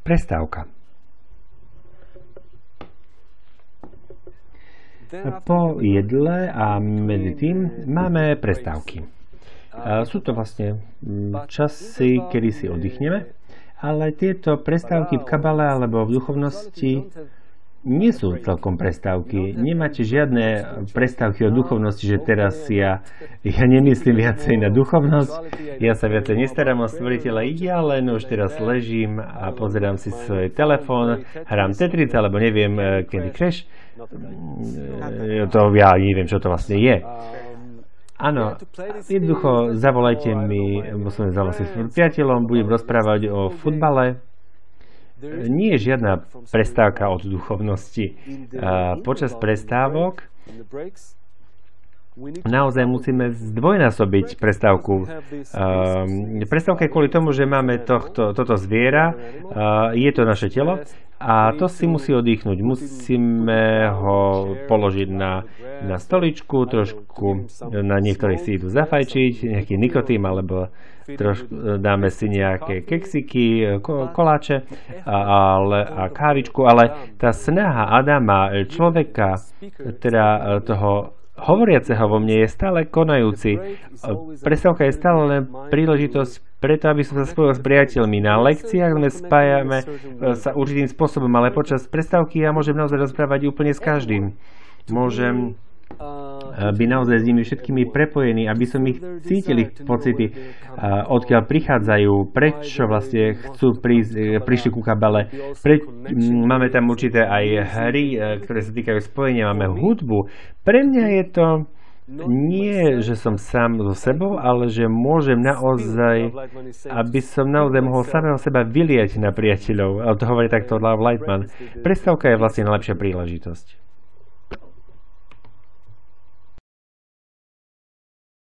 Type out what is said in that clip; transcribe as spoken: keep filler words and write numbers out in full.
Prestávka. Po jedle a medzi tým máme prestávky. Sú to vlastne časy, kedy si oddychneme, ale tieto prestávky v kabale alebo v duchovnosti nie sú celkom prestávky. Nemáte žiadne prestávky o duchovnosti, že teraz ja, ja nemyslím viacej na duchovnosť, ja sa viacej nestarám o stvoriteľa, ja len už teraz ležím a pozerám si svoj telefón, hrám Tetris, alebo neviem, Candy Crush. To ja neviem, čo to vlastne je. Áno, jednoducho zavolajte mi, musím zavolať s priateľom, budem rozprávať o futbale. Nie je žiadna prestávka od duchovnosti. Počas prestávok naozaj musíme zdvojnásobiť prestávku. Prestávka je kvôli tomu, že máme tohto, toto zviera, je to naše telo a to si musí oddychnúť. Musíme ho položiť na, na stoličku, trošku na niektorých si idú zafajčiť, nejaký nikotín alebo trošku dáme si nejaké keksiky, koláče a, ale, a kávičku, ale tá snaha Adama, človeka, teda toho hovoriaceho vo mne je stále konajúci. Prestávka je stále len príležitosť preto, aby som sa spojil s priateľmi. Na lekciách sme spájame sa určitým spôsobom, ale počas prestávky ja môžem naozaj rozprávať úplne s každým. Môžem byť naozaj s nimi všetkými prepojení, aby som ich cítil, ich pocity, odkiaľ prichádzajú, prečo vlastne chcú prísť, prišli ku kabale. Pre, máme tam určité aj hry, ktoré sa týkajú spojenia, máme hudbu. Pre mňa je to nie, že som sám so sebou, ale že môžem naozaj, aby som naozaj mohol samého seba vyliať na priateľov. Ale to hovorí takto Love Lightman. Prestávka je vlastne najlepšia príležitosť.